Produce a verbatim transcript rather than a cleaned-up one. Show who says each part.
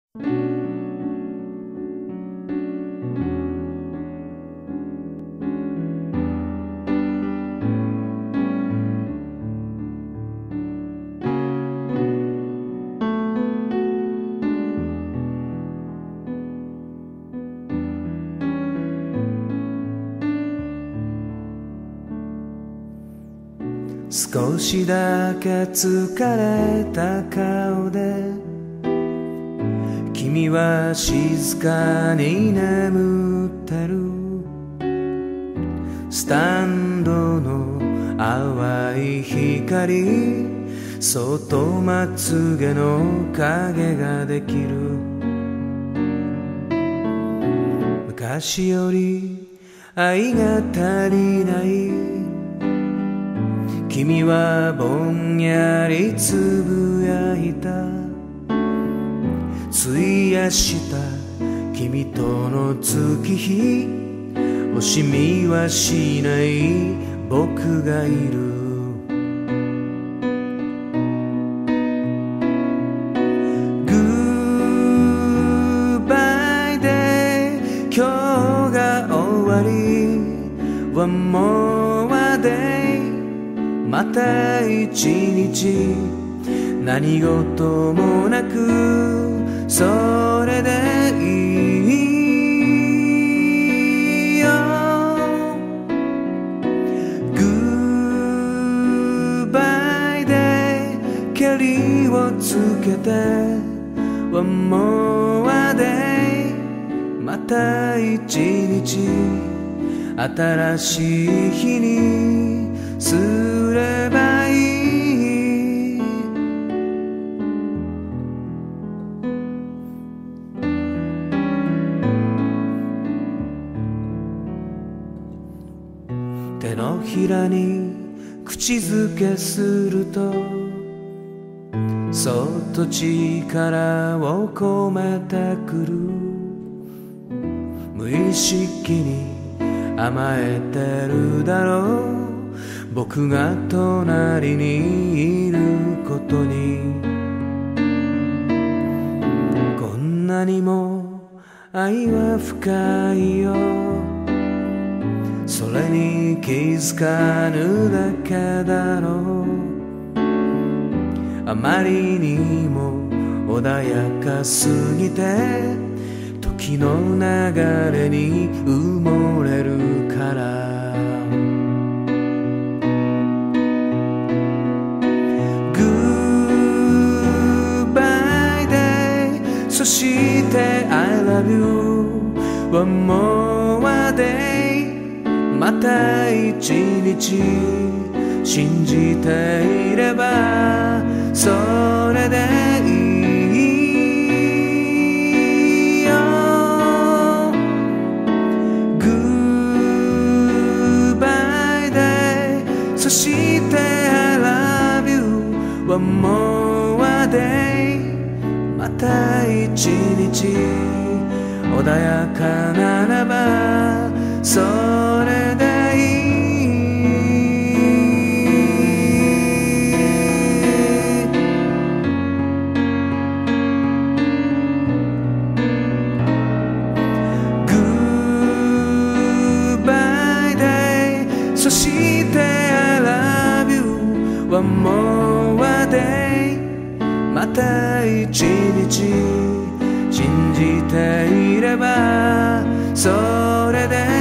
Speaker 1: 少しだけ疲れた顔で君は静かに眠ってる。スタンドの淡い光、そっとまつげの影ができる。昔より愛が足りない、君はぼんやりつぶやいた。費やした君との月日、惜しみはしない僕がいる。グッバイで今日が終わり、 One more day、また一日何事もなくそれでいいよ。グッバイでケリをつけて One more day、 また一日新しい日にすればいい。手のひらに口づけすると、そっと力を込めてくる。無意識に甘えてるだろう、僕が隣にいることに。こんなにも愛は深いよ、それに気づかぬだけだろう。あまりにも穏やかすぎて時の流れに埋もれるから。そして I love you one more day、 また一日信じていればそれでいいよ。グッバイでそして I love you one more day、また一日穏やかならばそれでいい。グッバイでそして I love you one more day、また一日信じていればそれで